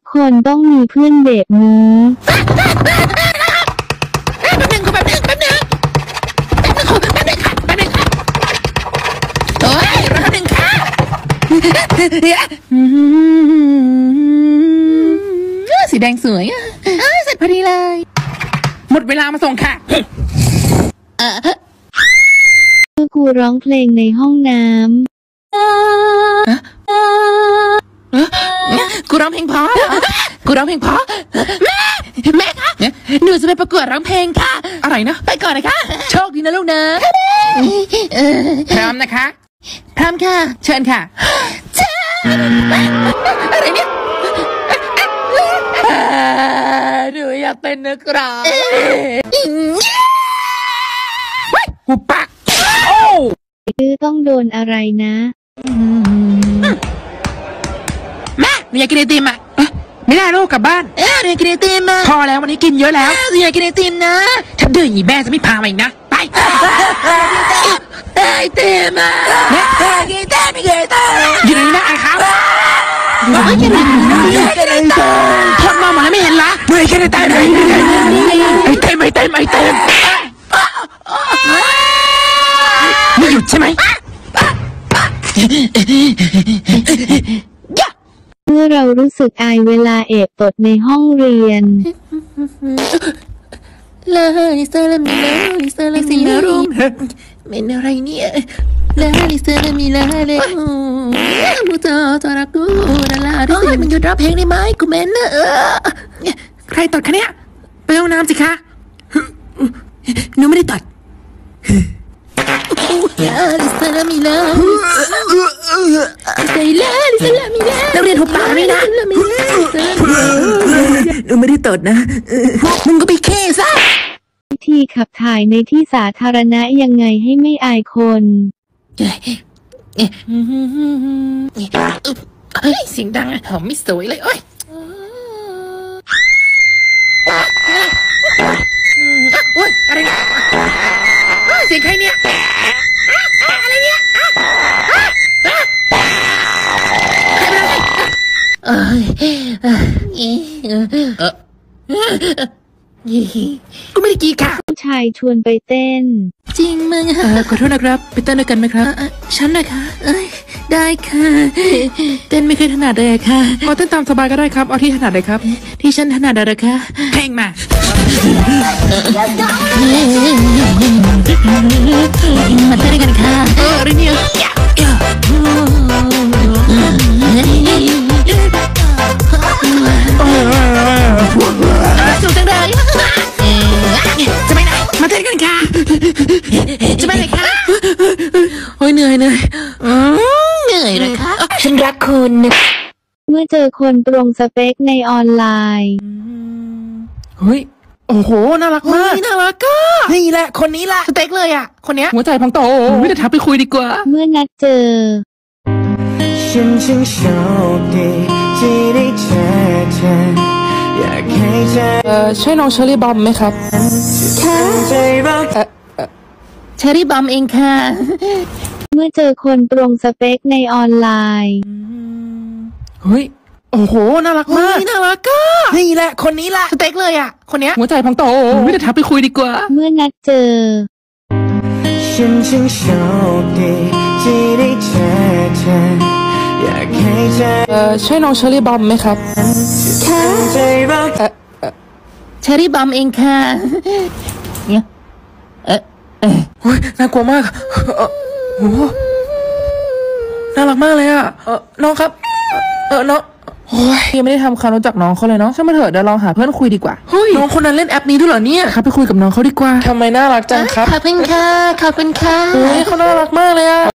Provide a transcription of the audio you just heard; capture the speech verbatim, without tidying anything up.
คนต้องมีเพื่อนแบบนี้แป๊บนึงแป๊บนึงแป๊บนึงแป๊บนึงแป๊บนึงค่ะแป๊บนึงค่ะโอ้ยรอแป๊บนึงค่ะสีแดงสวยอ่ะเสร็จพอดีเลยหมดเวลามาส่งค่ะเมื่อกูร้องเพลงในห้องน้ำกูร้องเพลงเพราะกูร้องเพลงเพราะแม่แม่คะหนูจะไปประกวดร้องเพลงค่ะอะไรนะไปก่อนนะคะโชคดีนะลูกนะพร้อมนะคะพร้อมค่ะเชิญค่ะอะไรเนี่ยหนูอยากเป็นนักร้องหูปักโอ้ดื้อต้องโดนอะไรนะแม่หนูอยากกินไอติมอ่ะไม่ได้ลูกกลับบ้านเออหนูอยากกินไอติมพอแล้ววันนี้กินเยอะแล้วหนูอยากกินไอติมนะถ้าดื้ออย่างนี้แม่จะไม่พามาอีกนะไปไอติมอ่ะแม่กินไอติมไม่กินไอติมอยู่ไหนนะไอ้ขาวไม่กินไอติมไม่กินไอติมทอดมาหมดแล้วไม่เห็นละไม่กินไอติมไอติมไอติมไอติมไอติมไม่หยุดใช่ไหมเมื่อเรารู้สึกอายเวลาแอบตดในห้องเรียนลาลิซาลามิลาลิซาลามิลารูมเป็นอะไรเนี่ยลาลิซาลามิลาเลมูตาตารักูลาลาดิโอ้ยมันหยุดร้องเพลงได้ไหมกูเมนเนอใครตดคะเนี่ยไปห้องน้ำสิคะหนูไม่ได้ตดลาลิซาลามิลาใส่ลาลิซาลามิลาเราเรียนหุบปากเลยนะหนูไม่ได้ตดนะมึงก็ไปแค่ซะวิธีขับถ่ายในที่สาธารณะยังไงให้ไม่อายคนเฮ้ยเสียงดังอะหอมไม่สวยเลยโอ้ยโอ้ยอะไรเนี่ยเสียงใครเนี่ยอะไรเนี่ยเอ้ยกูไม่ได้กีค่ะผู้ชายชวนไปเต้นจริงมึงขอโทษนะครับไปเต้นด้วยกันไหมครับฉันนะคะได้ค่ะเต้นไม่เคยถนัดเลยค่ะเอาเต้นตามสบายก็ได้ครับเอาที่ถนัดเลยครับที่ฉันถนัดเลยค่ะเพลงมามาเต้นกันค่ะเอออะไรเนี่ยสุดจังเลยจะไปไหนมาเต้นกันค่ะจะไปไหนคะโอ้ยเหนื่อยเหนื่อยเหนื่อยเลยค่ะฉันรักคุณเมื่อเจอคนตรงสเปคในออนไลน์เฮ้ยโอ้โหน่ารักมากน่ารักก็นี่แหละคนนี้แหละสเต็กเลยอ่ะคนเนี้ยหัวใจพองโตไม่ได้ทักไปคุยดีกว่าเมื่อนัดเจอฉันช่างโชคดีที่ได้เจอเธออยากให้เธอเอ่อใช่น้องเชอรี่บอมไหมครับค่ะเชอรี่บอมเองค่ะเมื่อเจอคนตรงสเปคในออนไลน์เฮ้ยโอ้โหน่ารักมากน่ารักก็นี่แหละคนนี้แหละสเต็กเลยอ่ะคนเนี้ยหัวใจพองโตไม่ได้ทักไปคุยดีกว่าเมื่อนัดเจอฉันช่างโชคดีที่ได้เจอเธออยากให้เธอเอ่อใช่น้องเชอรี่บอมไหมครับค่ะเชอรี่บอมเองค่ะเนี่ยเออเออโอ้ยน่ากลัวมากเออโหน่ารักมากเลยอ่ะเออน้องครับเออน้องโอ้ยยังไม่ได้ทำความรู้จักน้องเขาเลยเนาะช่างมาเถอะเดี๋ยวลองหาเพื่อนคุยดีกว่าเฮ้ยน้องคนนั้นเล่นแอปนี้ด้วยเหรอเนี่ยครับไปคุยกับน้องเขาดีกว่าทำไมน่ารักจังครับขอบคุณค่ะขอบคุณค่ะโอ้ยเขาน่ารักมากเลยอ่ะ